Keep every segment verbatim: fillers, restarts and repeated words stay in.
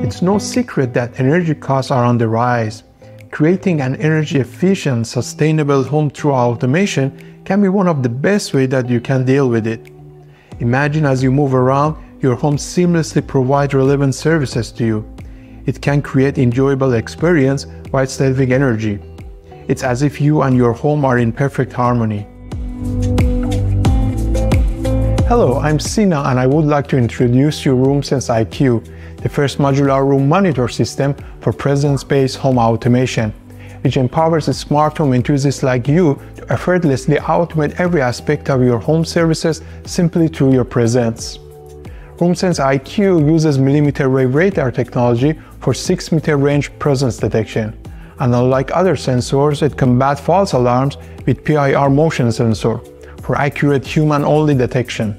It's no secret that energy costs are on the rise. Creating an energy-efficient, sustainable home through automation can be one of the best ways that you can deal with it. Imagine as you move around, your home seamlessly provides relevant services to you. It can create enjoyable experience while saving energy. It's as if you and your home are in perfect harmony. Hello, I'm Sina and I would like to introduce you RoomSense I Q, the first modular room monitor system for presence-based home automation, which empowers smart home enthusiasts like you to effortlessly automate every aspect of your home services simply through your presence. RoomSense I Q uses millimeter wave radar technology for six meter range presence detection, and unlike other sensors, it combats false alarms with P I R motion sensor for accurate human-only detection.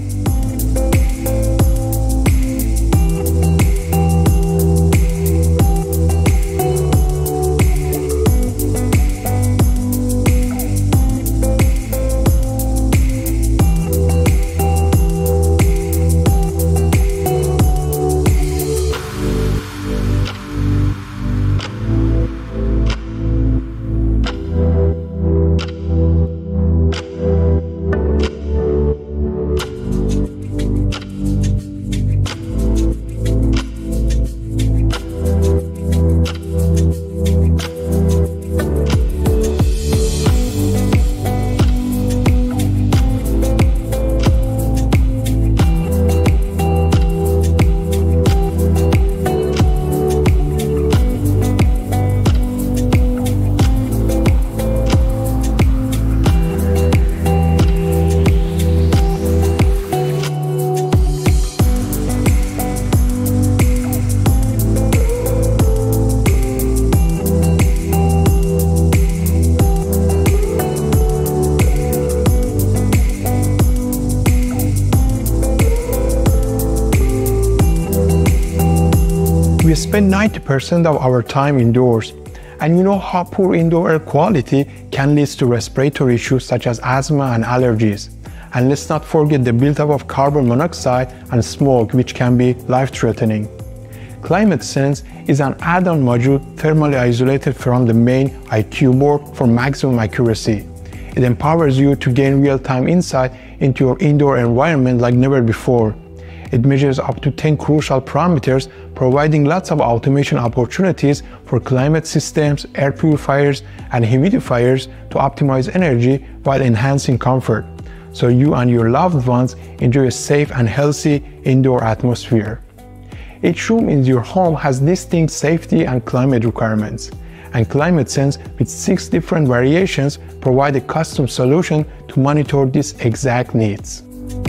We spend ninety percent of our time indoors, and you know how poor indoor air quality can lead to respiratory issues such as asthma and allergies. And let's not forget the buildup of carbon monoxide and smoke, which can be life-threatening. ClimateSense is an add-on module thermally isolated from the main I Q board for maximum accuracy. It empowers you to gain real-time insight into your indoor environment like never before. It measures up to ten crucial parameters, providing lots of automation opportunities for climate systems, air purifiers, and humidifiers to optimize energy while enhancing comfort, so you and your loved ones enjoy a safe and healthy indoor atmosphere. Each room in your home has distinct safety and climate requirements, and ClimateSense with six different variations provide a custom solution to monitor these exact needs.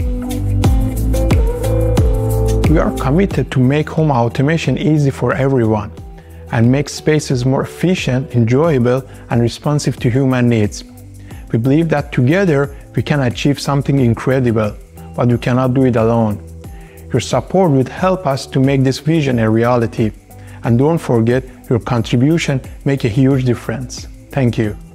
We are committed to make home automation easy for everyone and make spaces more efficient, enjoyable, and responsive to human needs. We believe that together we can achieve something incredible, but we cannot do it alone. Your support would help us to make this vision a reality. And don't forget, your contribution makes a huge difference. Thank you.